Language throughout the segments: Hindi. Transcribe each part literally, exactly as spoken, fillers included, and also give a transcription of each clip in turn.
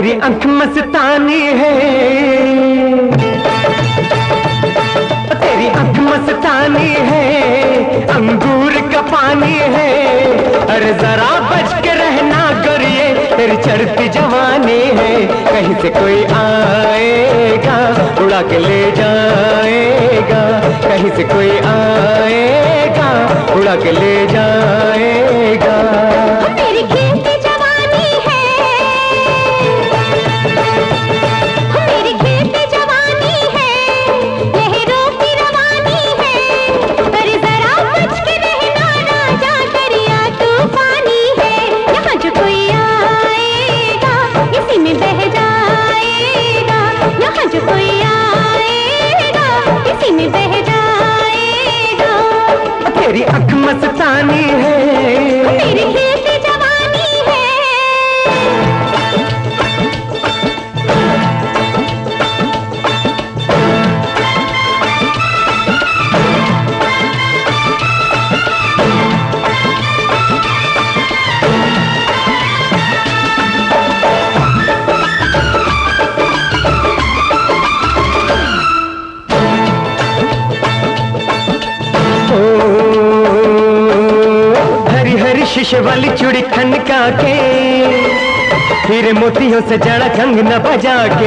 तेरी आंख मस्तानी है, तेरी आंख मस्तानी है, अंगूर का पानी है। अरे जरा बच के रहना गोरिये, तेरी चढ़ती जवानी है। कहीं से कोई आएगा उड़ा के ले जाएगा, कहीं से कोई आएगा उड़ा के ले जाएगा। मेरी खिलती जवानी है, मेरी खिलती जवानी है, लहरों की रवानी है। अरे जरा बच के रहना राजा दरिया तूफानी है। यहाँ जो कोई आएगा इसी में बह जाएगा, यहाँ जो कोई आएगा इसी में बह जाएगा। तेरी आंख मस्तानी है, मेरी खिलती जवानी है। शीशे वाली चूड़ी खनका के, हीरे मोतियों से जड़ा कंगना बजा के।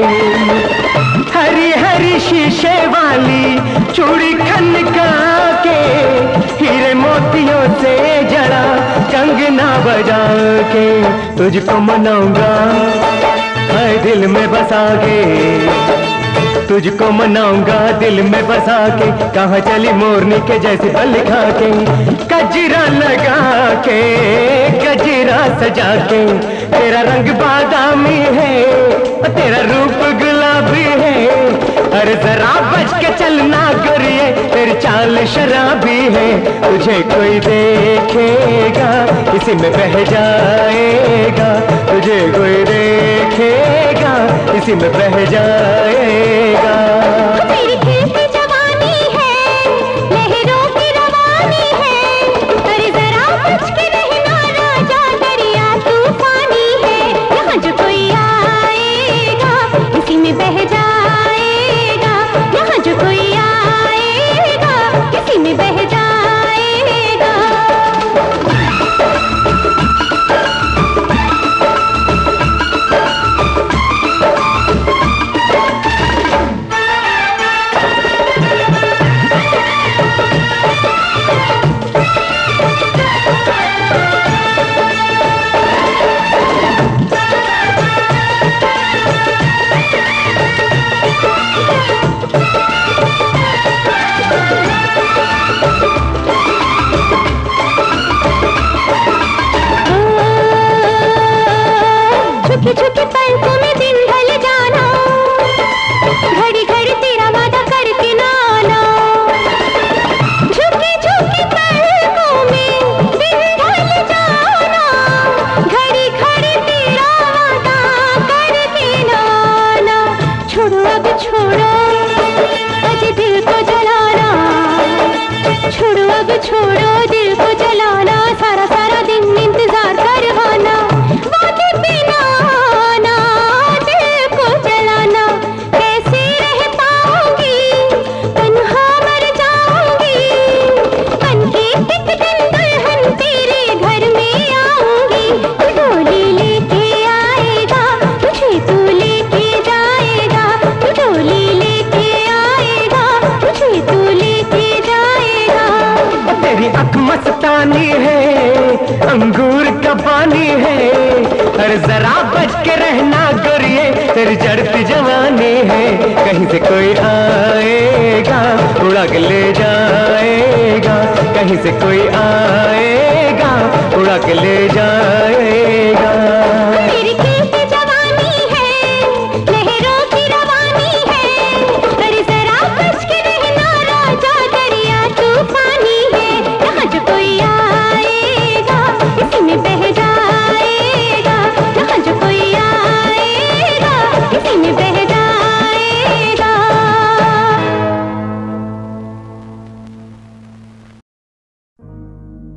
हरी हरी शीशे वाली चूड़ी खनका के, हीरे मोतियों से जड़ा कंगना बजा के। तुझको मनाऊंगा हाय दिल में बसा के, तुझको मनाऊंगा दिल में बसा के। कहाँ चली मोरनी के जैसे बल खा के, गजरा लगा के गजरा सजा के। तेरा रंग बादामी है, तेरा रूप गुलाबी है। अरे जरा बच के चलना गोरिये, तेरी चाल शराबी है। तुझे कोई देखेगा इसी में बह जाएगा, तुझे कोई देखेगा इसी में बह जाएगा। मेरी खिलती जवानी है, लहरों की रवानी है। अरे जरा बच के रहना राजा दरिया तूफानी है। यहाँ जो कोई आएगा इसी में बह जाएगा, यहाँ जो कोई आएगा इसी में बह जाएगा। झुकी झुकी पलकों में दिन ढल जाना, घड़ी घड़ी तेरा वादा करके ना आना। झुकी झुकी पलकों में दिन ढल जाना, घड़ी घड़ी तेरा वादा करके ना आना। छोड़ो अब छोड़ो अजय दिल को जलाना, छोड़ो अब छोड़ो दिल को जलाना। सारा सारा दिन इंतजार करवाना, बातें बिना आना, दिल को जलाना। कैसे रह पाऊंगी तन्हा मर जाऊंगी, बन के एक दिन दुल्हन तेरे घर में आऊंगी। तू डोली लेके आएगा, मुझे तू लेके जाएगा। तू डोली लेके आएगा, मुझे तू लेके जाएगा। तेरी आंख मस्तानी है, अंगूर का पानी है। अरे जरा बच के रहना गोरिये, तेरी चढ़ती जवानी है। कहीं से कोई आएगा उड़ा के ले जाएगा, कहीं से कोई आएगा उड़ा के ले जाएगा। मेरी खिलती जवानी है, लहरों की रवानी है। अरे जरा बच के रहना राजा दरिया तूफानी है। यहाँ जो कोई आएगा इसी में बह जाएगा, यहाँ जो कोई आएगा इसी में बह जाएगा।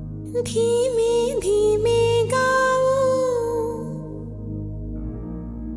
धीमे धीमे गाऊं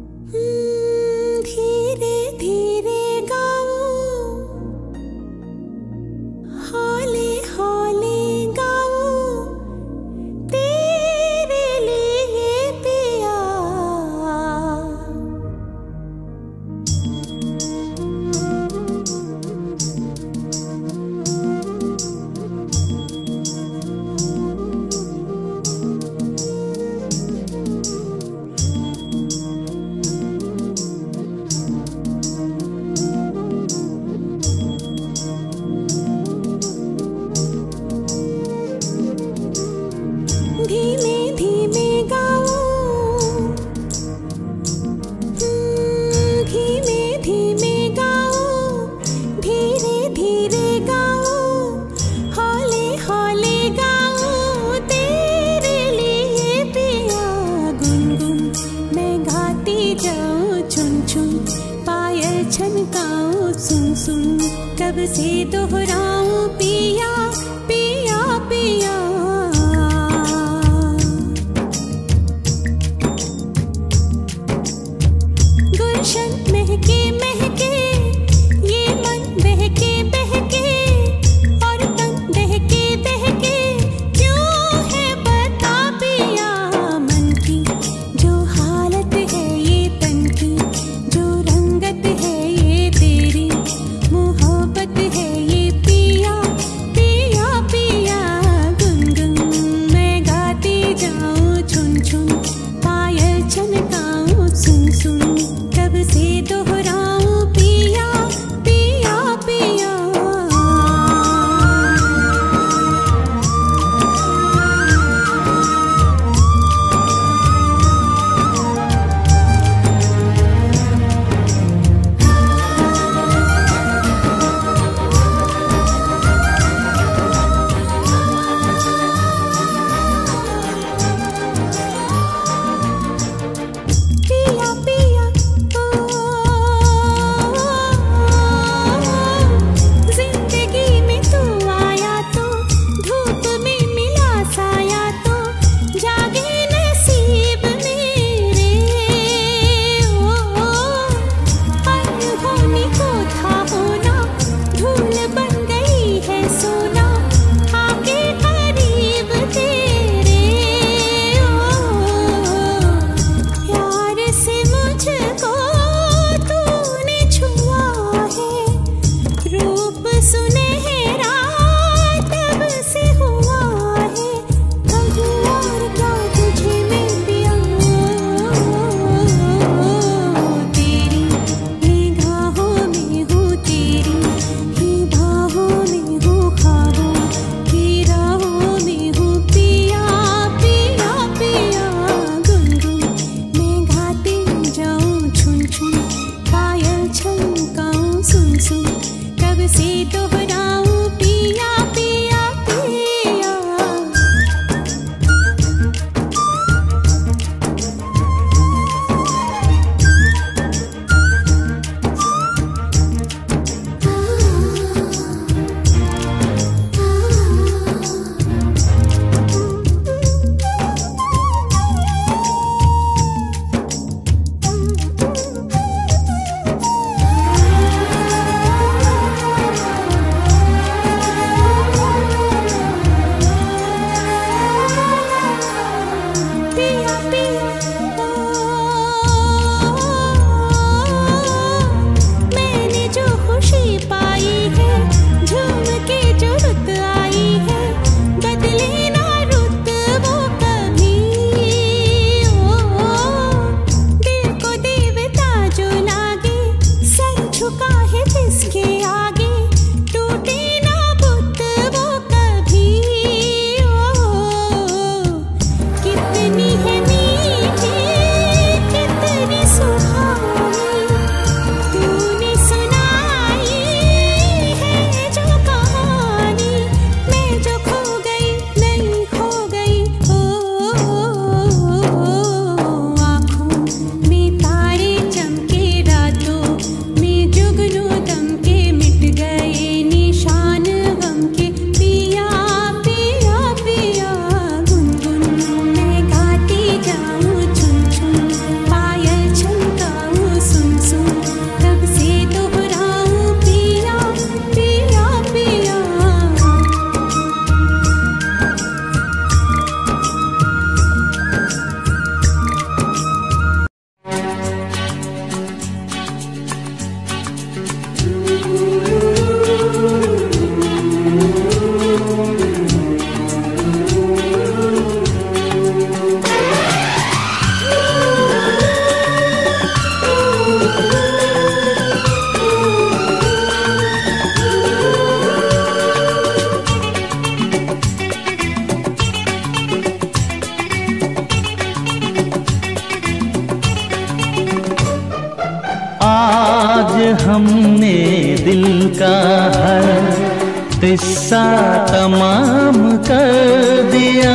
हमने दिल का हर किस्सा तमाम कर दिया।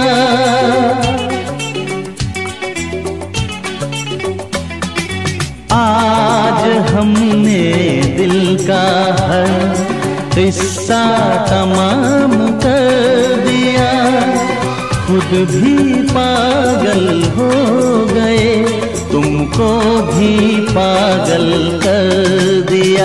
आज हमने दिल का हर किस्सा तमाम कर दिया। खुद भी पागल हो गए, तुमको भी पागल कर दिया।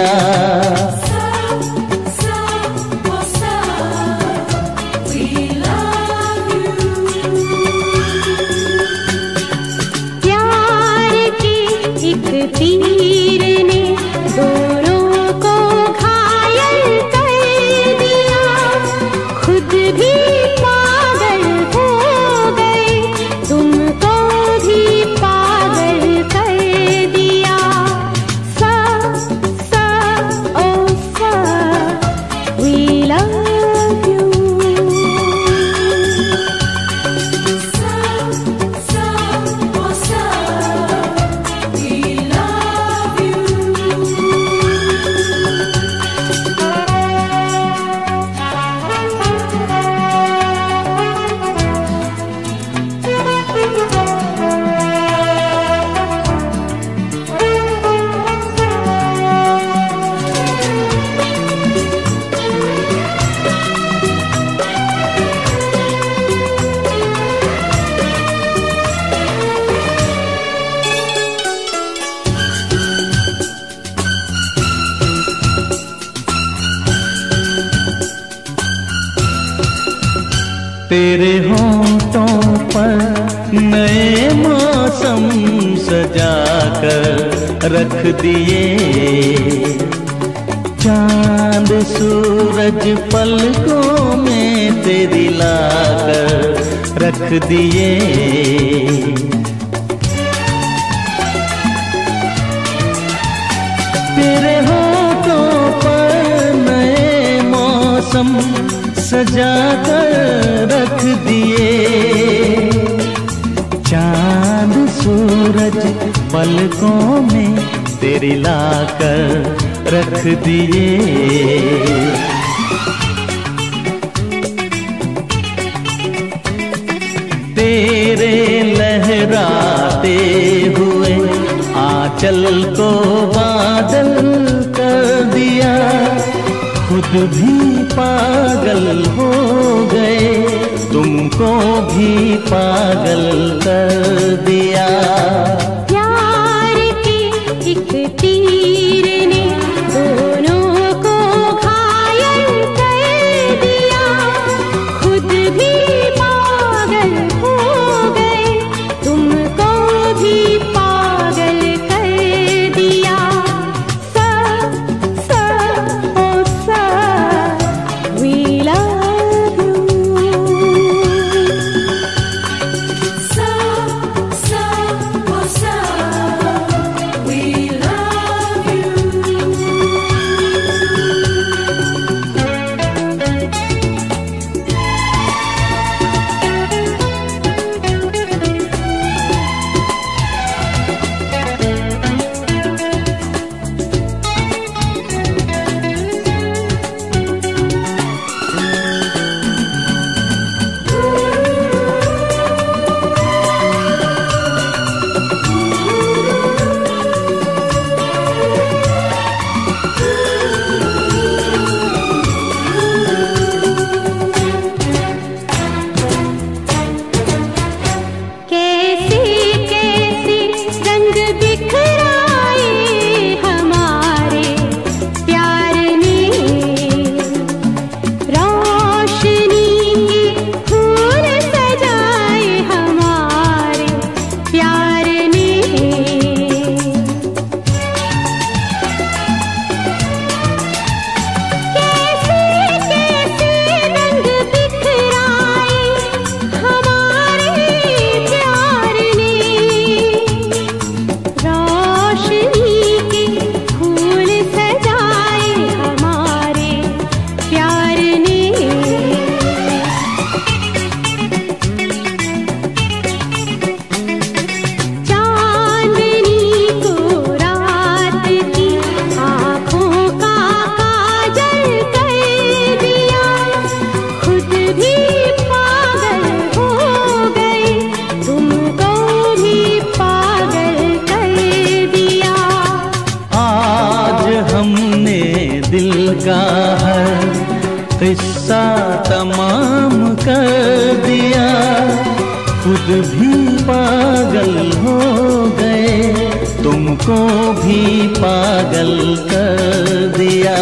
प्यार की एक तीर ने दोनों को घायल कर दिया। खुद भी पागल हो गए, तुमको भी पागल कर दिया। सा सा ओ सा we love you। सा सा ओ सा we love you। तेरे होंठों पर नए मौसम सजा कर रख दिए। चांद सूरज पलकों में तेरी लाकर रख दिए। तेरे होठों पर नए मौसम सजा कर रख दिए। चांद सूरज पलकों में तेरी लाकर रख दिए। तेरे लहराते हुए आंचल को बादल कर दिया। खुद भी पागल हो गए, तुमको भी पागल कर दिया। प्यार की एक तीर ने दोनों को घायल कर दिया। खुद भी पागल हो गए, तुमको भी पागल कर दिया। सा सा ओ सा we love you। सा सा ओ सा we love गुस्सा तमाम कर दिया, खुद भी पागल हो गए, तुमको भी पागल कर दिया।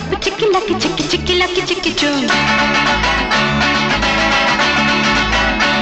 Chicky, chicky, chicky, chicky, chicky, chum.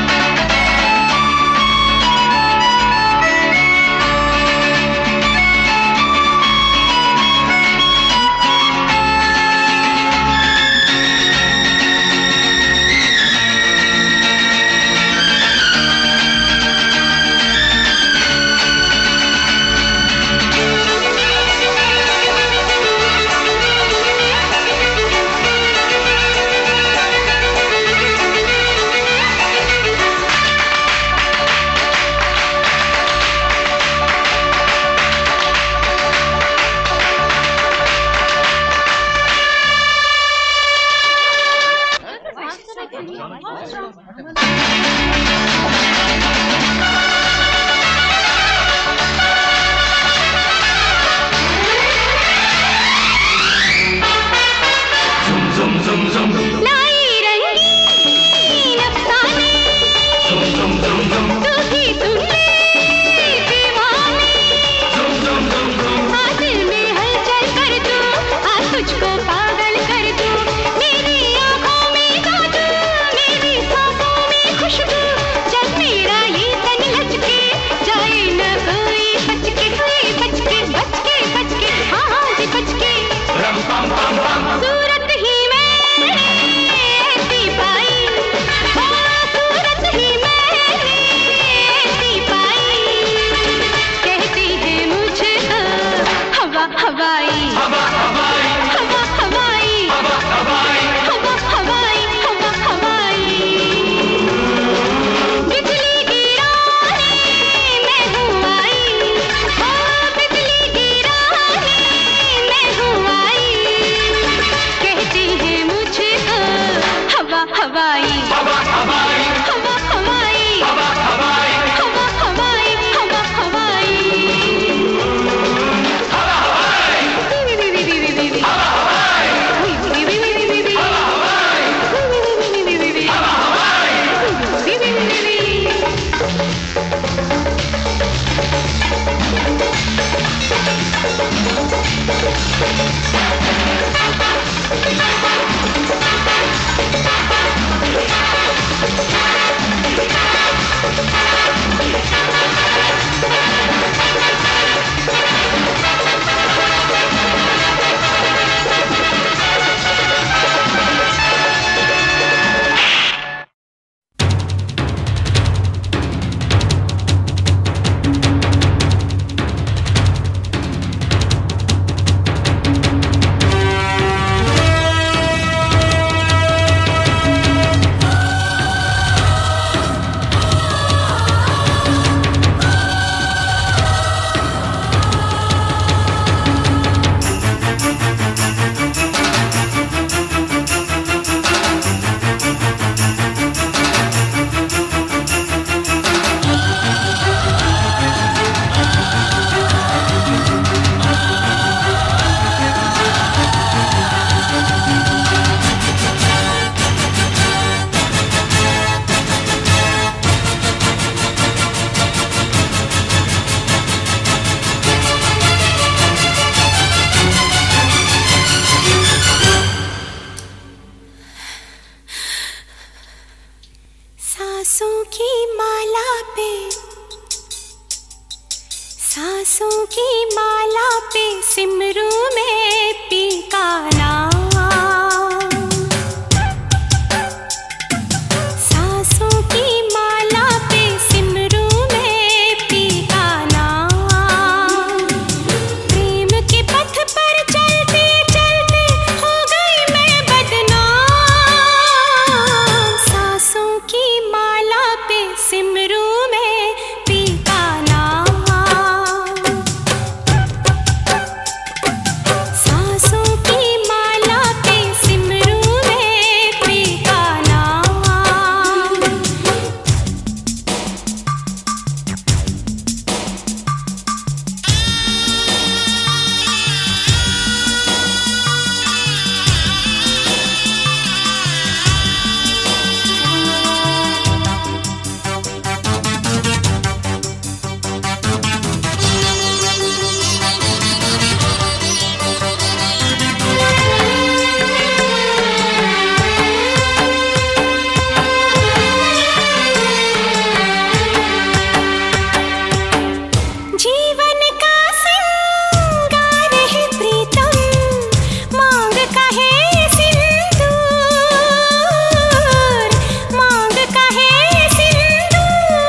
सांसों की माला पे, सांसों की माला पे सिमरू में पी का नाम। सांसों की माला पे सिमरू में पी का नाम। प्रेम के पथ पर चलते चलते हो गई मैं बदनाम। सांसों की माला पे सिमरू में पी का नाम। सांसों की माला पे सिमरू में पी का नाम। जीवन का सिंगार है प्रीतम, मांग का है सिंदूर, मांग का है सिंदूर।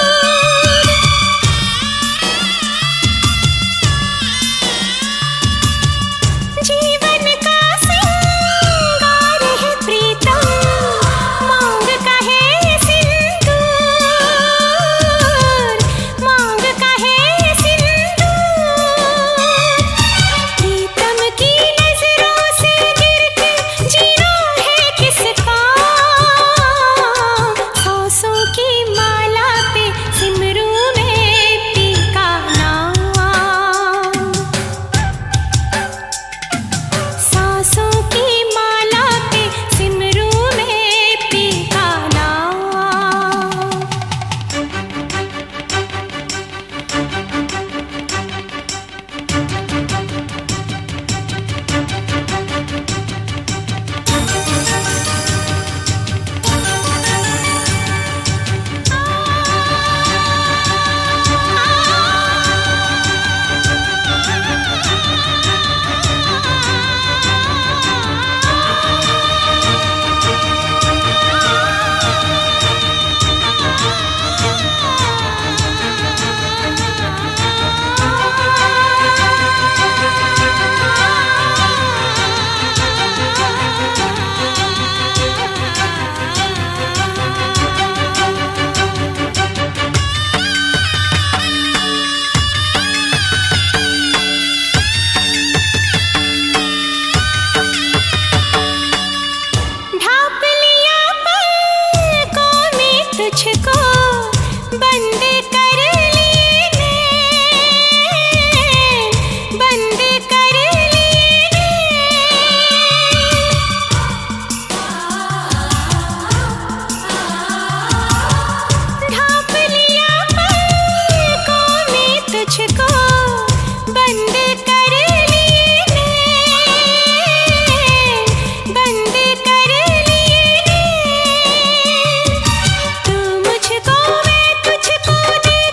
जीवन का सिंगार है प्रीतम, मांग का है सिंदूर, मांग का है सिंदूर। प्रीतम की नजरों से गिर के जीना है किसका। सांसों की माला पे सिमरू में पी का नाम। सांसों की माला पे सिमरू में पी का नाम। ढाप लिया पलकों में तुझको, बंद कर लिए नैन, बंद कर लिए नैन। ढाप लिया पलकों में तुझको, बंद कर लिए नैन, बंद कर लिए नैन। तू मुझको मैं तुझको दे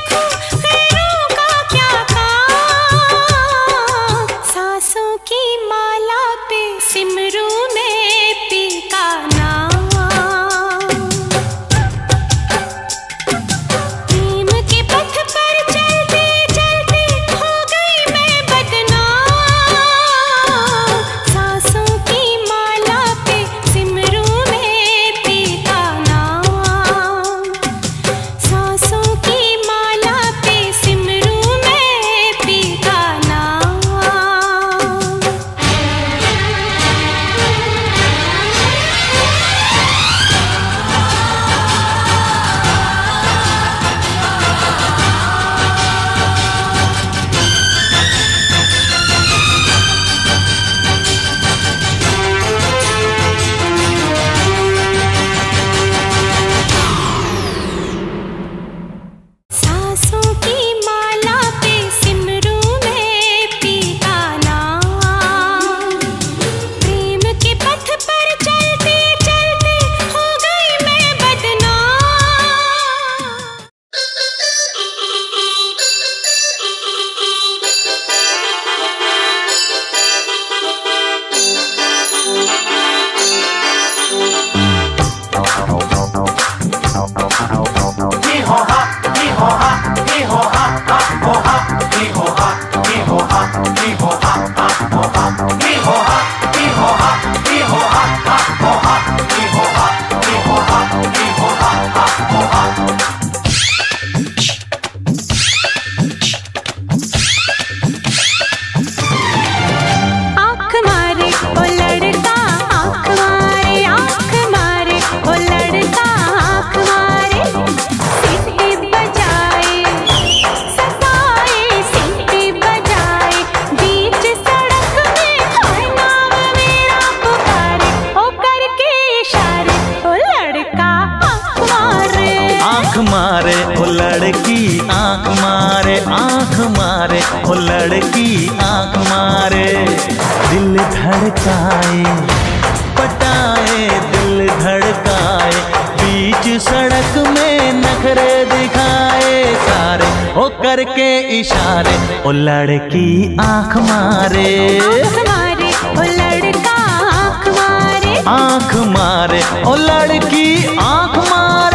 आंख मारे ओ लड़की आंख मारे, आंख मारे ओ लड़की आंख मारे। दिल धड़काए पटाए दिल धड़काए, बीच सड़क में नखरे दिखाए सारे, ओ करके इशारे ओ लड़की आंख मारे। आंख मारे ओ लड़का आंख मारे, आंख मारे ओ लड़की आंख मारे।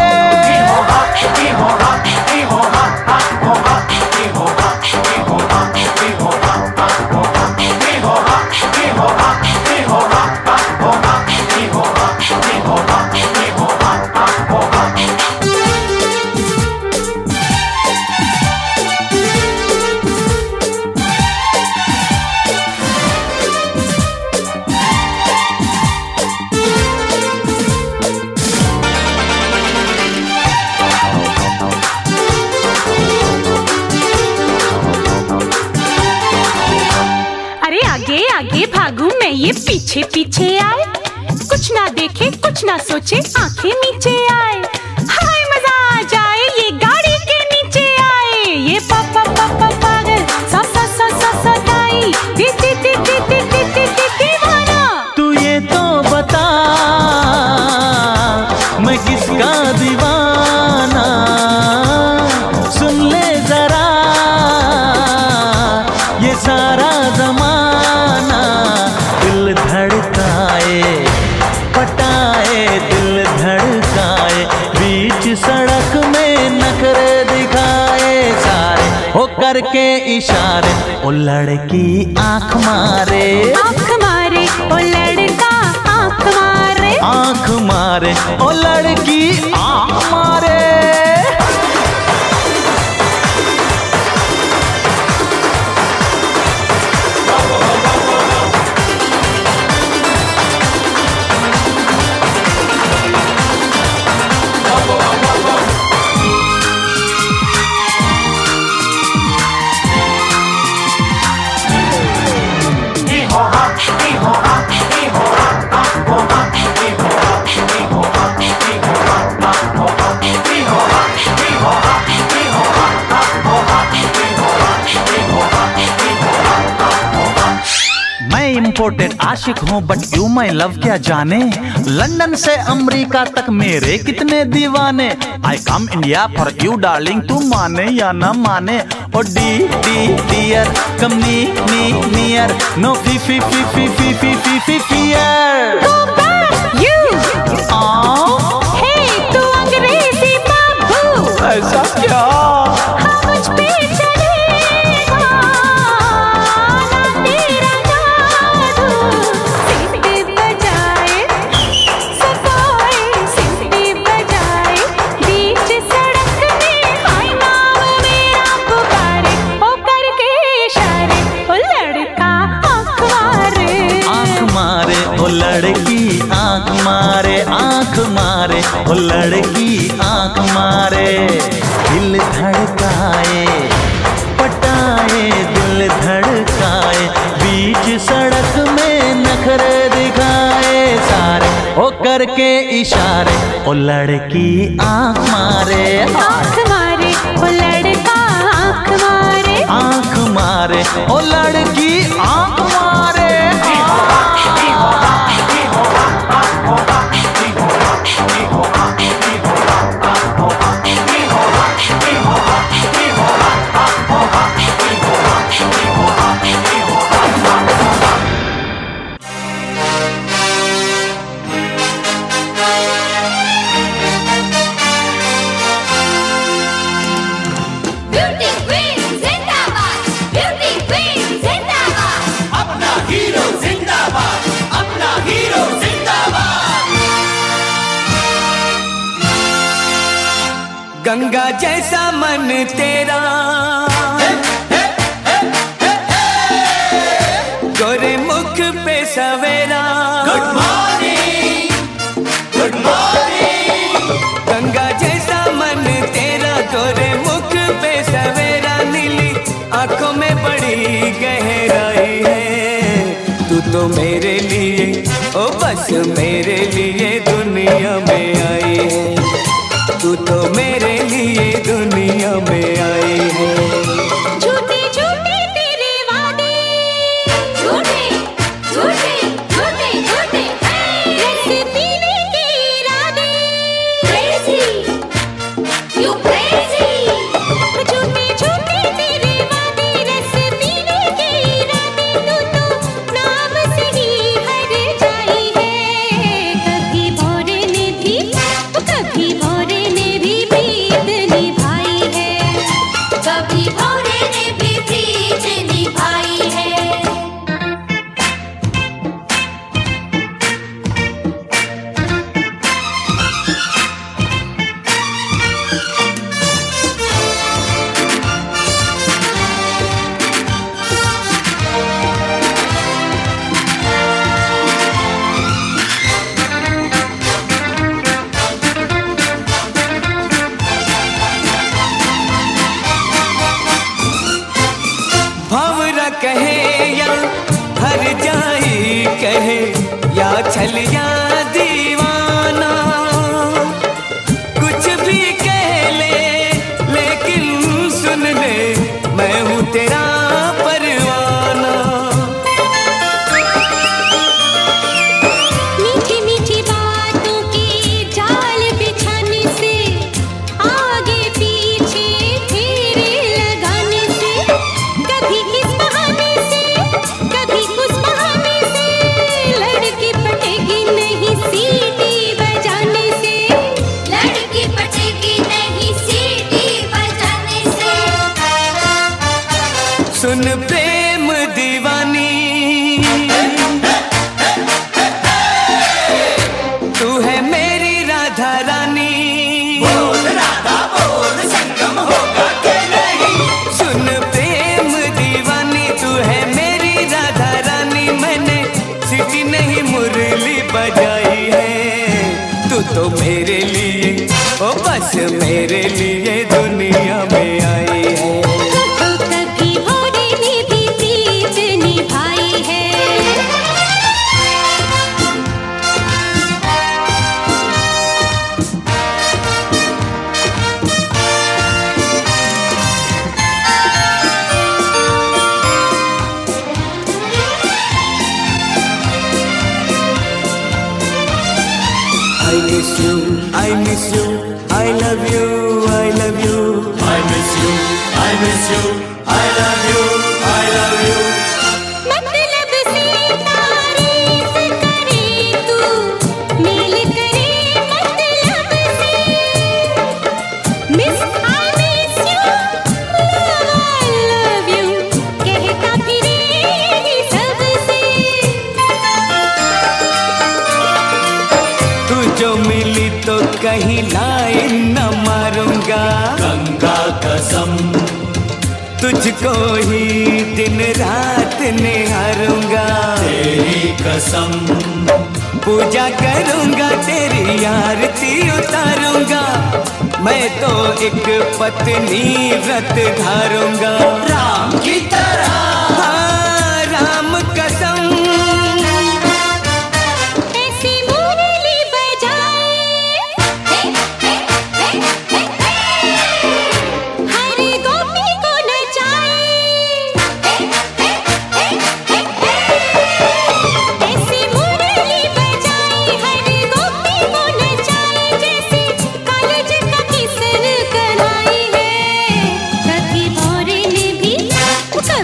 भागूं मैं ये पीछे पीछे आए, कुछ ना देखे कुछ ना सोचे आंखें नीचे आए। हाय मजा आ जाए ये गाड़ी के नीचे आए, ये पापा पापा पागल सा सा सा सा सताई दी दी दी दी दी दी दी दी दीवाना। तू ये तो बता मैं किसका दीवाना, सुन ले जरा ये सारा जमाना। दिल धड़काए पटाए दिल धड़काए, बीच सड़क में नखरे दिखाए सारे, हो करके इशारे ओ लड़की आंख मारे। आंख मारे ओ लड़का आंख मारे, आंख मारे ओ लड़की आंख मारे। इम्पोर्टेड आशिक हूँ बट यू माई लव क्या जाने, लंदन से अमेरिका तक मेरे कितने दीवाने। I come India for you darling, तू माने या ना माने। Oh D D dear come knee knee near, no fee fee fee fee fee fee fee fee fear. Hey तू अंग्रेजी बाबू, ऐसा क्या? हाँ मुझ पे चलेगा ना तेरा जादू। सीटी बजाए सफाई सीटी बजाए, बीच सड़क में हाय नाम मेरा पुकारे, ओ करके इशारे ओ लड़का आंख मारे। आंख मारे ओ लड़की आंख मारे, आंख मारे ओ लड़की आंख मारे। दिल धड़काए पटाए दिल धड़काए, बीच सड़क में नखरे दिखाए सारे, ओ करके इशारे ओ लड़की आंख मारे। आंख मारे ओ लड़का आंख मारे, आंख मारे ओ लड़की आंख मारे। गंगा जैसा मन तेरा, गोरे मुख पे सवेरा। Good morning good morning. Ganga जैसा मन तेरा, गोरे मुख पे सवेरा, नीली आंखों में बड़ी गहराई है। तू तो मेरे लिए ओ बस मेरे लिए दुनिया में आई है, तू तो मेरे मेरे लिए दुनिया में आई है। झूठे झूठे तेरे वादे, झूठे झूठे झूठे झूठे रस पीने के इरादे, crazy you crazy। झूठे झूठे तेरे वादे, रस पीने के इरादे, तू तो नाम से ही हर जाई है। कभी भौरे ने भी कभी भौरे ने भी प्रीत निभाई है, कभी भौरे ने भी प्रीत निभाई है। भंवरा कहे या हर जाई कहे, या छलिया दीवाना, कुछ भी कह ले लेकिन सुन ले, मैं हूँ तेरा परवाना। मीठी मीठी बातों के जाल बिछाने से, आगे पीछे फेरे लगाने से, कभी किस बहाने से कभी कुछ बहाने से, लड़की पटेगी नहीं सीटी बजाने से, लड़की पटेगी नहीं सीटी बजाने से। सुन प्रेम दीवानी, तू है मेरी राधा रानी। बोल राधा बोल, संगम होगा कि नहीं। सुन प्रेम दीवानी, तू है मेरी राधा रानी। मैंने सीटी नहीं मुरली बजाई है, तू तो मेरे लिए ओ बस मेरे लिए दुनिया में आई है। कभी भौरे ने भी प्रीत निभाई है। I miss you, I miss you, I love you, I love you. I miss you, I miss you, I love you, I love you. मतलब से तारीफ करे तू, मेल करे मतलब से। Miss I miss you, love I love you, कहता फिरेगी सबसे। तू जो मिली तो कहीं लाइन न मारूंगा, गंगा कसम तुझको ही दिन रात निहारूंगा। तेरी कसम पूजा करूंगा, तेरी आरती उतारूंगा, मैं तो एक पत्नी व्रत धारूंगा। राम की तरह, हाँ राम कसम। ऐसी मुरली बजाए, हर गोपी को नचाए। ऐसी मुरली बजाए, हर गोपी को नचाए, जैसे कॉलेज का किसन कराई है। कभी भौरे ने भी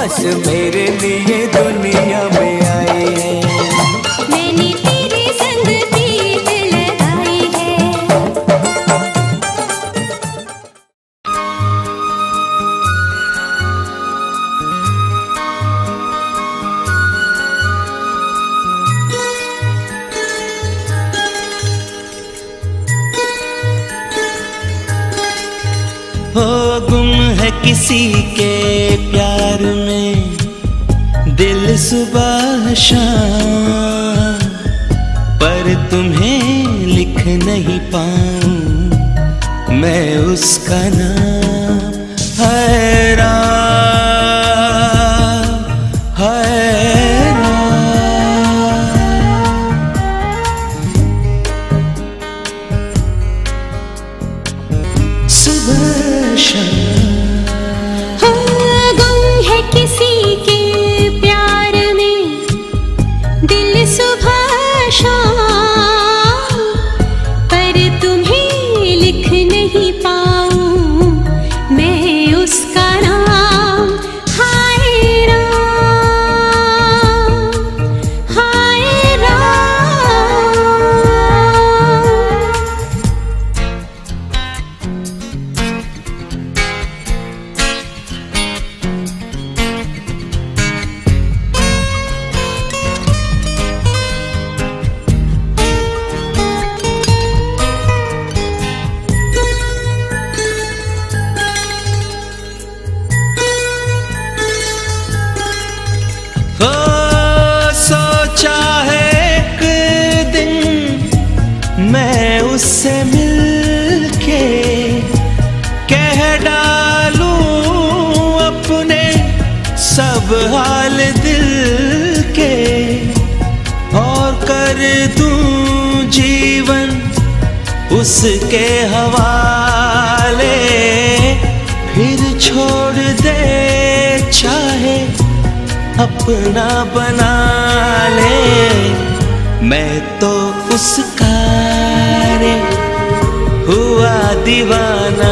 बस मेरे लिए दुनिया में आई है। मैंने तेरे संग प्रीत लगाई है। हो गुम है किसी के प्यार में दिल सुबह शाम, पर तुम्हें लिख नहीं पाऊं मैं उसका नाम। हैरान हैरान सुबह शाम। हो गुम है किसी के प्यार में दिल सुबह शाम, पर तुम्हें लिख नहीं पाऊं मैं उसका नाम। हाय राम हाय राम। हो सोचा है एक दिन मैं उससे मिलके कह डालूं अपने सब हाल दिल के, और कर दूं जीवन उसके हवाले। फिर छोड़ दे चाहे अपना बना ले, मैं तो उसका रे हुआ दीवाना।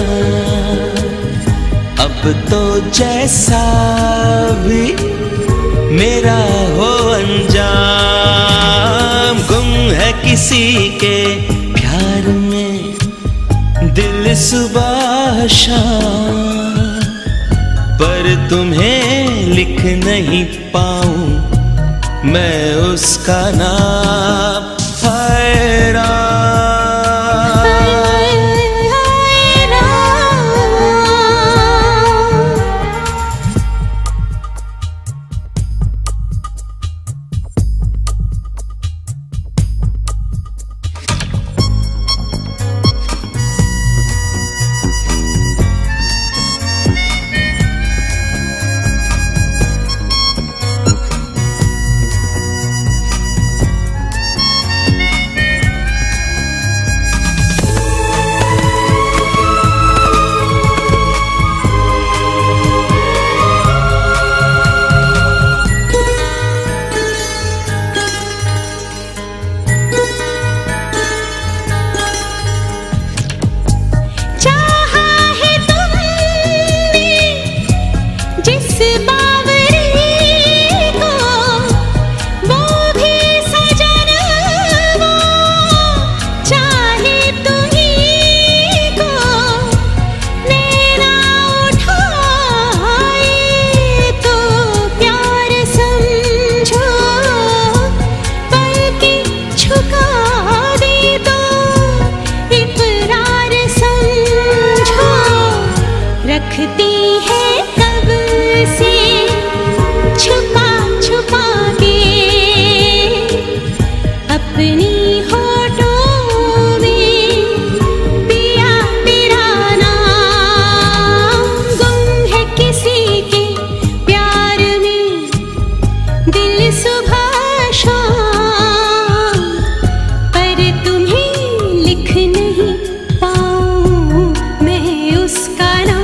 अब तो जैसा भी मेरा हो अंजाम, गुम है किसी के प्यार में दिल सुबह शाम, पर तुम्हें लिख नहीं पाऊं मैं उसका नाम। हैरान रखती है कब से छुपा छुपा के अपनी होठों में पिया तेरा नाम। गुम है किसी के प्यार में दिल सुबह शाम, पर तुम्हें लिख नहीं पाऊं मैं उसका नाम।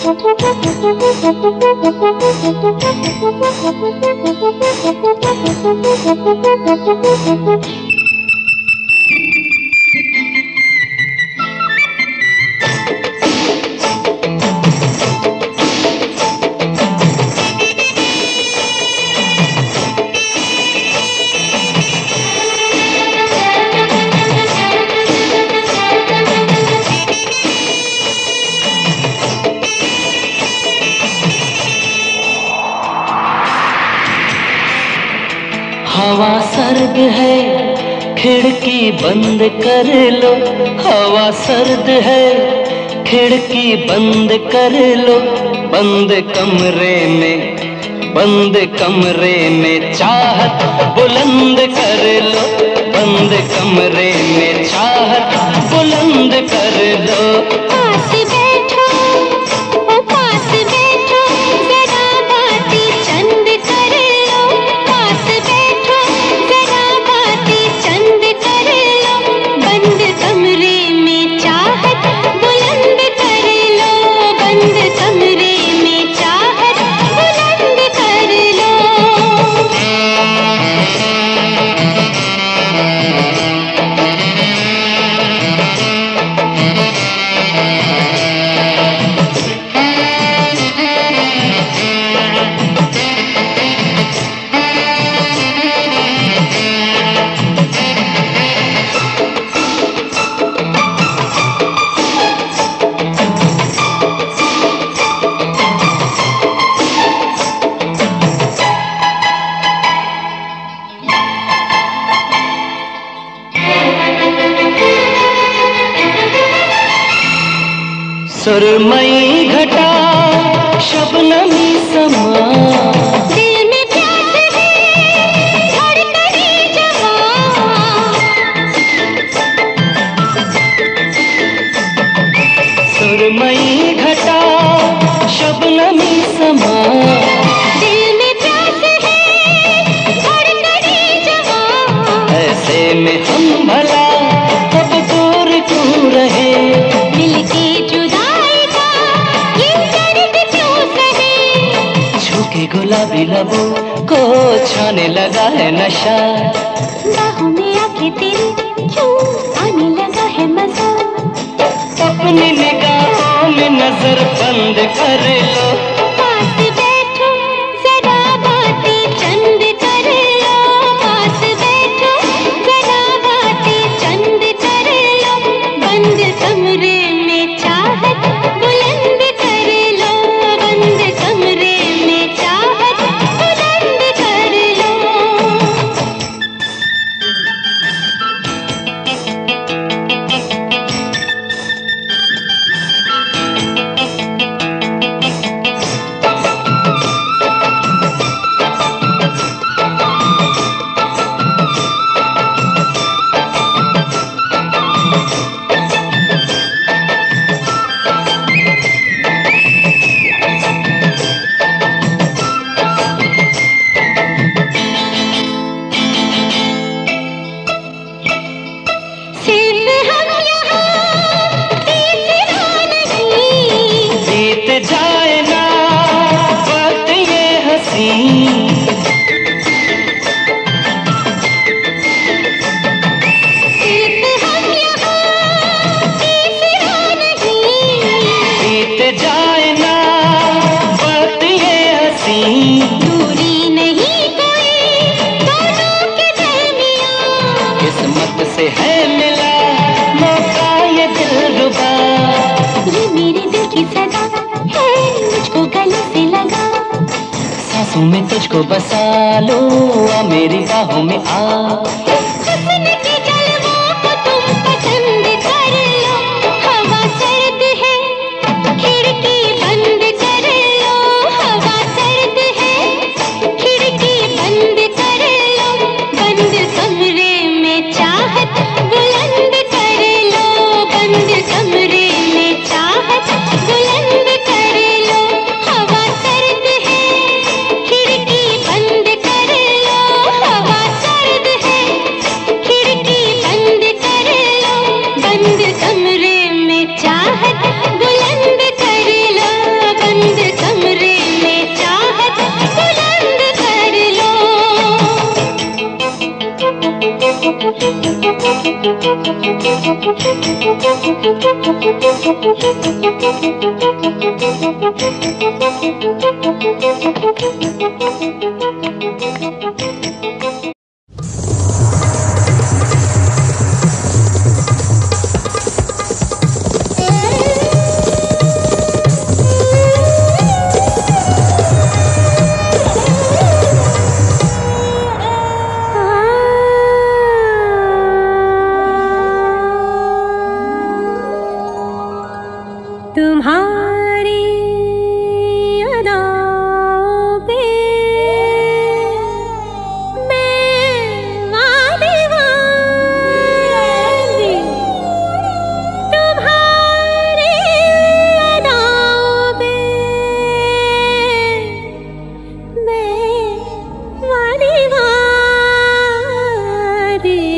हवा सर्द है, खिड़की बंद कर लो। हवा सर्द है, खिड़की बंद कर लो। बंद कमरे में, बंद कमरे में चाहत बुलंद कर लो। बंद कमरे में चाहत बुलंद कर लो। पास बैठो, ओ पास बैठो, जरा बातें चंद कर लो। पास बैठो, जरा बातें चंद कर लो। बंद कमरे में चाहत बुलंद कर लो। बंद कमरे में चाहत बुलंद कर लो। सुरमई घटा शबनमी समा, दिल में प्यास है, धड़कने जवां। सुरमई घटा शबनमी समा। दिल में प्यास है, धड़कने जवां। ऐसे में हम भला अब दूर क्यों रहे। मिलके जुदाई का ये दर्द क्यों सहे। झुके गुलाबी लबों को छाने लगा है नशा। बाहों में आके तेरी क्यों आने लगा है मजा। अपनी निगाहों में नजर बंद कर लो। पास बैठो, जरा बातें चंद कर लो। पास बैठो, जरा बातें चंद कर लो। बंद कमरे में चाहत बुलंद कर लो। बंद कमरे में चाहत बुलंद कर लो। सिर्फ हम यहाँ तीसरा नहीं। बीत जाए ना वक्त ये हंसी। सिर्फ हम यहाँ तीसरा नहीं। बीत जाए ना वक्त ये हंसी। दूरी नहीं कोई दोनों के दरमियाँ। किस्मत से है मिला मौका ये दिलरुबा। ये मेरे दिल की सदा है, मुझको गले से लगा। सांसों में तुझको बसा लो, आ मेरी बाहों में आ। हुस्न के जलवों को तुम पसंद कर लो। हवा सर्द है, खिड़की बंद कर लो। हवा सर्द है, खिड़की बंद कर लो। बंद कमरे में चाहत बुलंद कर लो। बंद कमरे में चाहत बुलंद कर लो। हवा सर्द है, खिड़की बंद कर लो। हवा सर्द है, खिड़की बंद कर लो। बंद कमरे में चाहत बुलंद कर लो। तुम्हारी अदाओं पे मैं दीवानी, तुम्हारी अदाओं पे मैं दीवानी।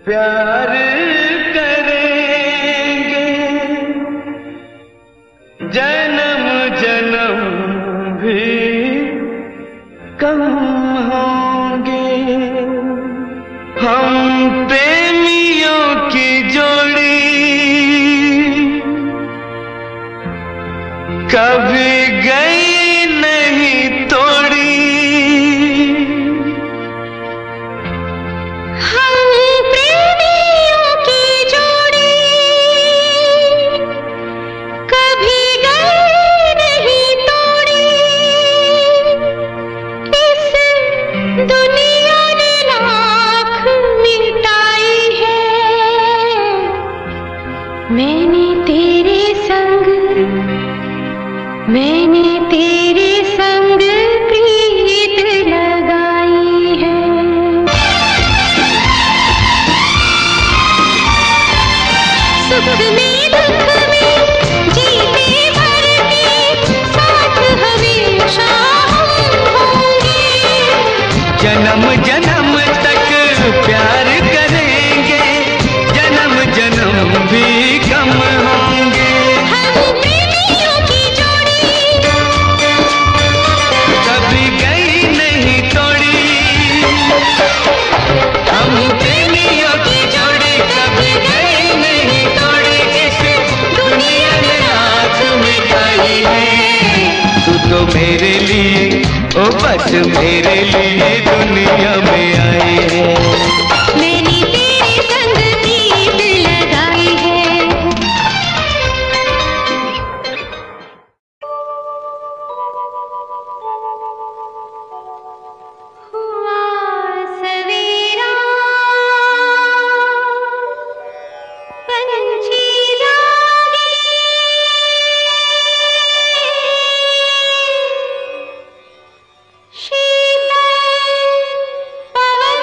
प्यार करेंगे जन्म जन्म भी कम होंगे। हम प्रेमियों की जोड़ी कभी गई नहीं तोड़ी। हम प्रेमियों की जोड़ी कभी गई नहीं तोड़ी। इस दुनिया ने लाख मिटाई है, मैंने तेरे संग मैंने तेरे संग प्रीत लगाई है। सुख में दुख में जीते मरते साथ हमेशा हम होंगे। जन्म जन्म तक प्यार करेंगे, जन्म जन्म भी कम होंगे। हम प्रेमियों की जोड़ी कभी गई नहीं तोड़ी। हम प्रेमियों की जोड़ी कभी गई नहीं तोड़ी। इस दुनिया ने आँख मिटाई है। तू तो मेरे लिए, ओ बस मेरे लिए दुनिया में आई है। मैंने तेरे संग प्रीत लगाई है। हुआ सवेरा पंछी जागे, शीतल पवन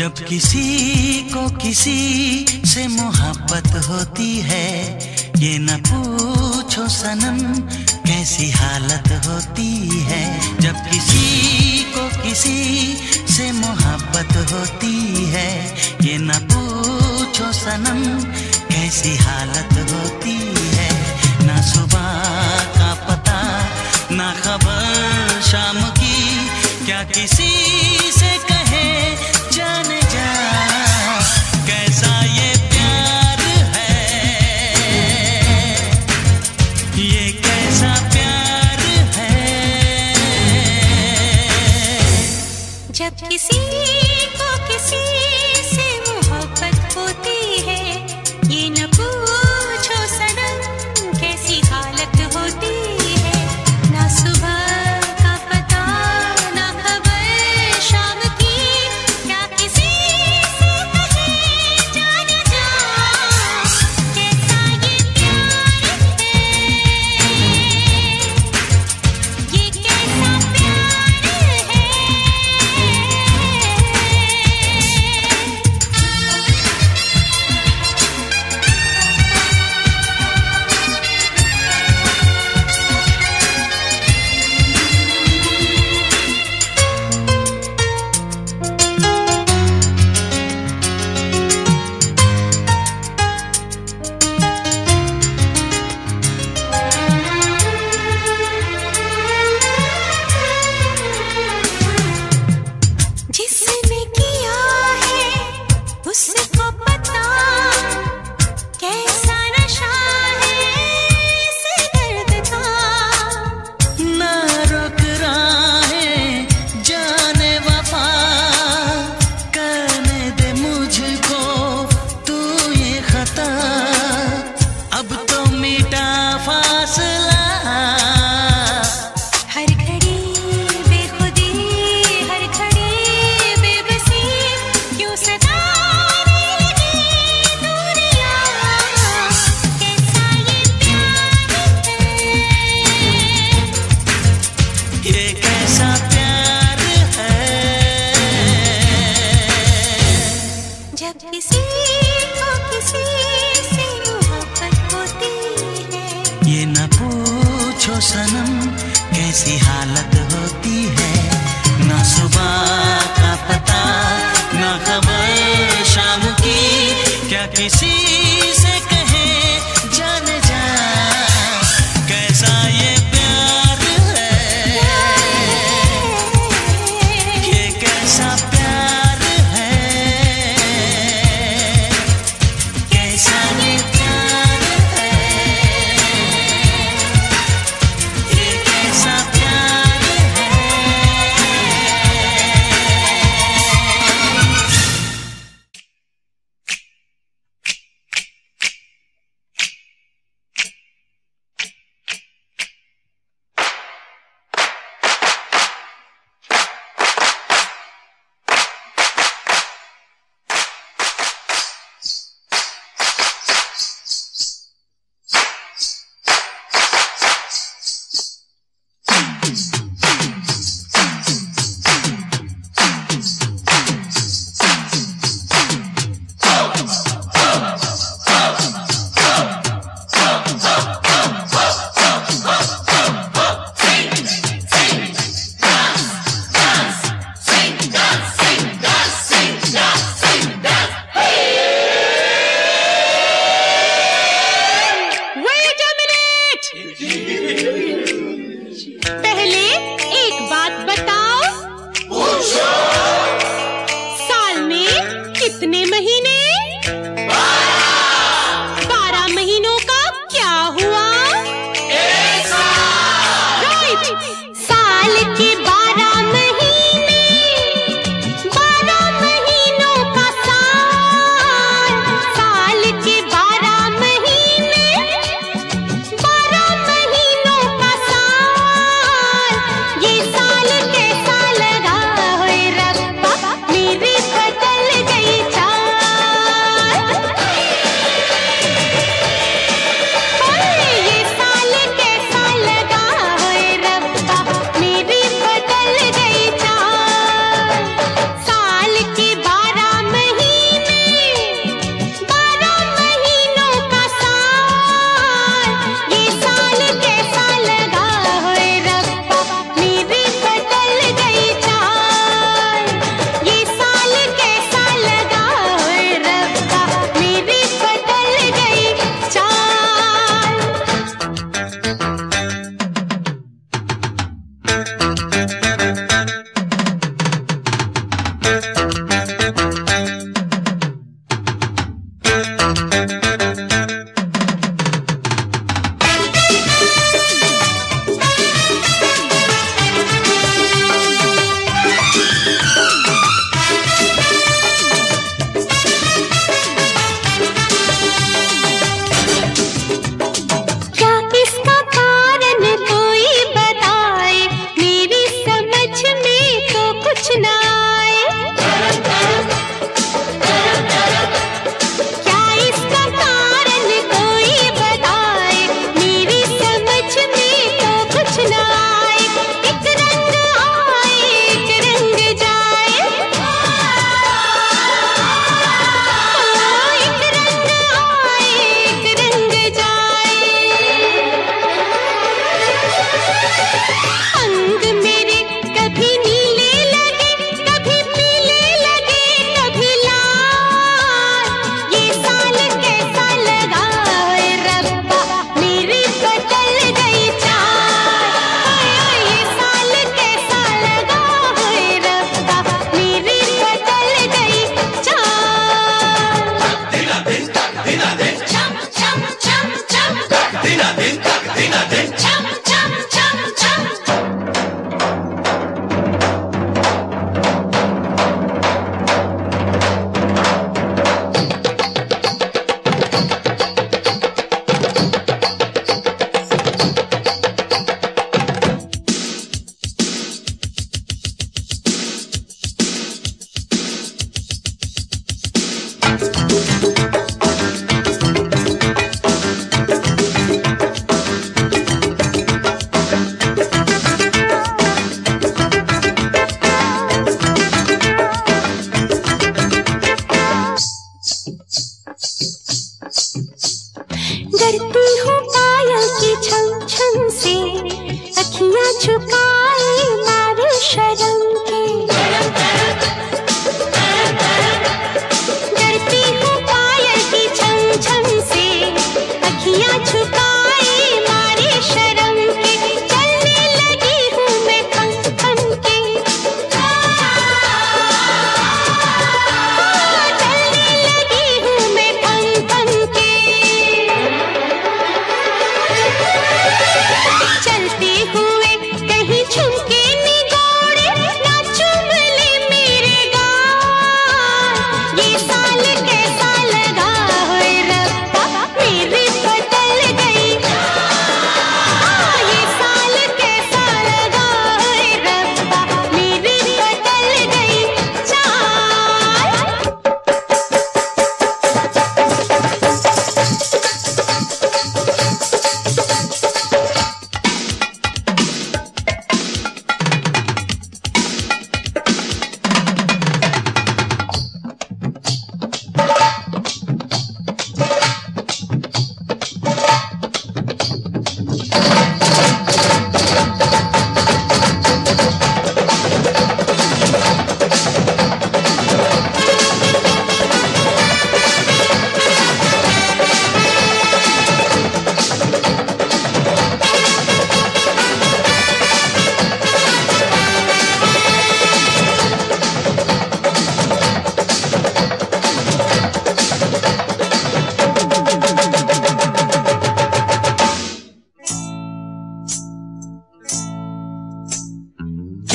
जब किसी को किसी से मोहब्बत होती है, ये न पूछो सनम कैसी हालत होती है। जब किसी को किसी से मोहब्बत होती है, ये न पूछो सनम कैसी हालत होती है। ना सुबह का पता ना खबर शाम की, क्या किसी से कहे जाने जा कैसा ये प्यार है, ये कैसा प्यार है। जब किसी को किसी से मोहब्बत होती है, ये न पूछो सनम कैसी हालत होती है। ना सुबह का पता ना खबर शाम की, क्या किसी से कहे जाने जा कैसा ये प्यार है, ये कैसा प्यार है। जिसने किया है उसको पता, कैसा नशा है इस दर्द का। ना रोक राहें जाने वफा, करने दे मुझको तू ये खता। अब तो मिटा फासला, हर घड़ी बेखुदी हर घड़ी बेबसी, क्यों सताने लगी दूरियां, कैसा ये प्यार है, ये कैसा प्यार है। जब किसी को किसी से मोहब्बत होती है, ये न पूछो सनम कैसी हालत होती है। ना सुबह का पता ना खबर शाम की, क्या किसी से कहे जाने जा कैसा ये प्यार है, ये कैसा प्यार है, कैसा ये प्यार है, ये कैसा प्यार है।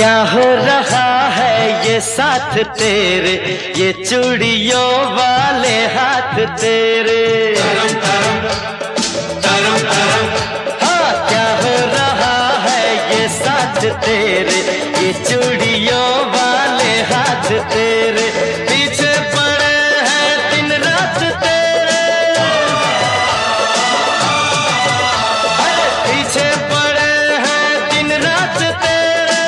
क्या हो रहा है ये साथ तेरे, ये चूड़ियों वाले हाथ तेरे। हाँ, क्या हो रहा है ये साथ तेरे, ये चूड़ियों वाले हाथ तेरे। पीछे पड़े हैं दिन रात तेरे, पीछे पड़े हैं दिन रात तेरे।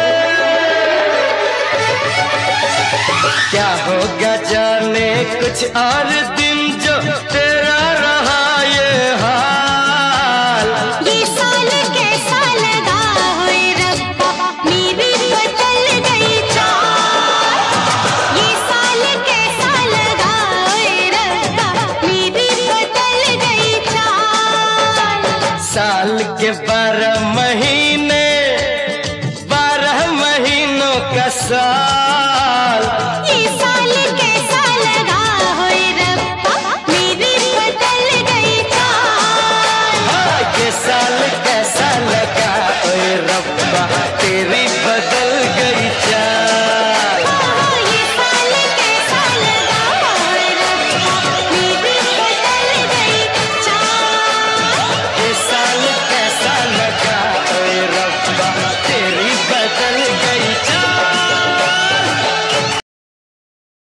क्या होगा जाने कुछ और दिन जो तेरा रहा ये हाल। ये साल कैसा लगा होए रब्बा, मेरी बदल गई चाल। ये साल कैसा लगा होए रब्बा, मेरी बदल गई चाल। साल के बारह महीने, बारह महीनों का साल। ये साल कैसा लगा होए रब्बा, मेरी बदल गई चाल। हाँ, ये साल कैसा लगा ओए रब्बा, तेरी बदल गई चाल। ये साल कैसा लगा होए रब्बा, मेरी बदल गई चाल। ये साल कैसा लगा ओए रब्बा, तेरी बदल